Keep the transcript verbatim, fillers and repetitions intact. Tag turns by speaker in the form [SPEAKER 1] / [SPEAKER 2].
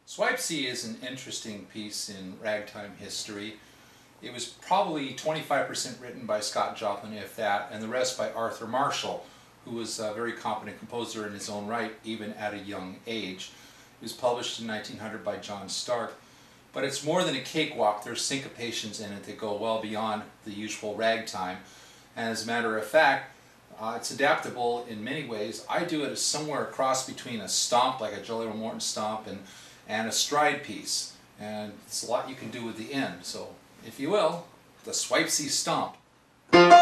[SPEAKER 1] Swipesy is an interesting piece in ragtime history. It was probably twenty-five percent written by Scott Joplin, if that, and the rest by Arthur Marshall, who was a very competent composer in his own right, even at a young age. It was published in nineteen hundred by John Stark. But it's more than a cakewalk. There's syncopations in it that go well beyond the usual ragtime. And as a matter of fact, uh, it's adaptable in many ways. I do it as somewhere across between a stomp, like a Jolly Roll Morton stomp, and, and a stride piece. And it's a lot you can do with the end. So, if you will, the Swipesy Stomp.